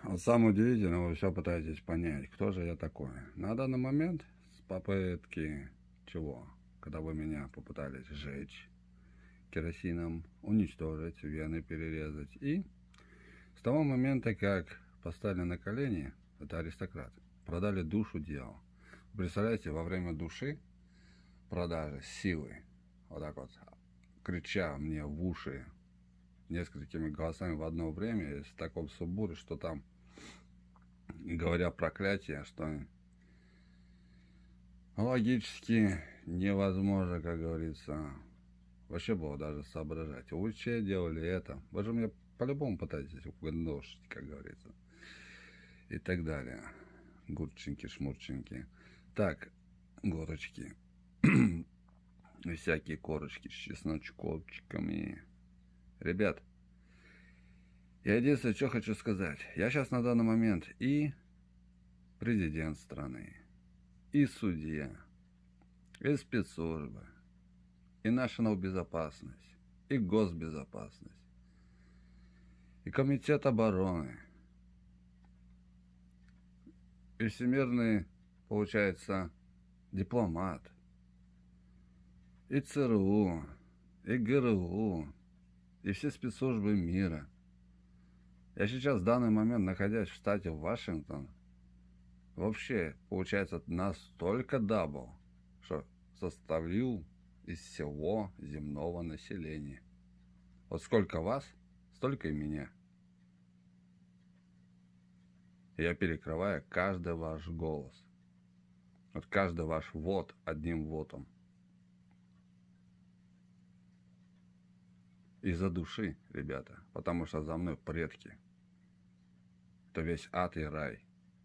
Вот самое удивительное, вы все пытаетесь понять, кто же я такой. На данный момент с попытки чего? Когда вы меня попытались сжечь керосином, уничтожить, вены перерезать. И с того момента, как поставили на колени, это аристократ, продали душу дьяволу. Представляете, во время души продажи силы, вот так вот, крича мне в уши несколькими голосами в одно время, с такой сумбуре, что там, говоря проклятие, что логически невозможно, как говорится, вообще было даже соображать. Вы че делали это? Вы же мне по-любому пытаетесь угношить, как говорится. И так далее. Гурченьки, шмурченьки. Так, горочки. И всякие корочки с чесночковчиками. Ребят, я единственное, что хочу сказать. Я сейчас на данный момент и президент страны, и судья, и спецслужбы, и национальная безопасность, и госбезопасность, и комитет обороны, и всемирный, получается, дипломат, и ЦРУ, и ГРУ, и все спецслужбы мира. Я сейчас в данный момент, находясь в штате Вашингтон, вообще, получается, настолько дабл, что составлю из всего земного населения. Вот сколько вас, столько и меня. Я перекрываю каждый ваш голос. Вот каждый ваш вод одним вотом. Из-за души, ребята. Потому что за мной предки. Это весь ад и рай.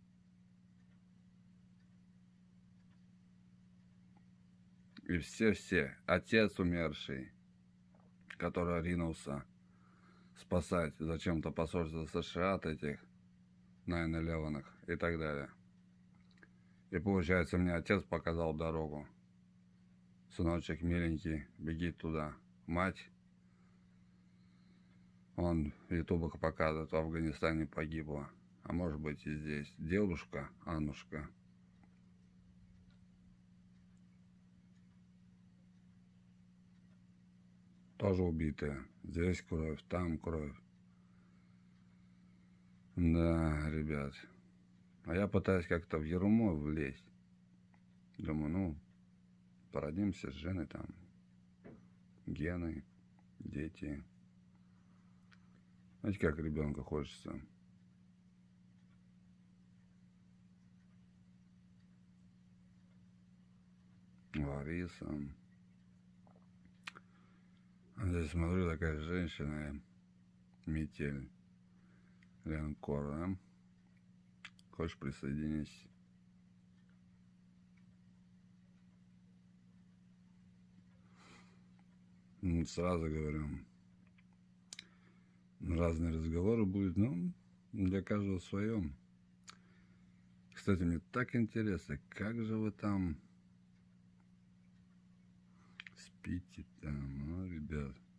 И все-все. Отец умерший, который ринулся спасать зачем-то посольство США от этих 9/11 и так далее. И получается, мне отец показал дорогу. Сыночек миленький, беги туда. Мать, он в ютубах показывает, в Афганистане погибла. А может быть и здесь. Девушка, Аннушка. Тоже убитая. Здесь кровь, там кровь. Да, ребят. А я пытаюсь как-то в ерму влезть. Думаю, ну, породимся с женой там. Гены, дети. Знаете, как ребенка хочется? Лариса. А здесь смотрю, такая женщина, метель, лянкор, да? Хочешь, присоединись? Ну, сразу говорю, разные разговоры будут, но для каждого в своем. Кстати, мне так интересно, как же вы там спите там, ребят?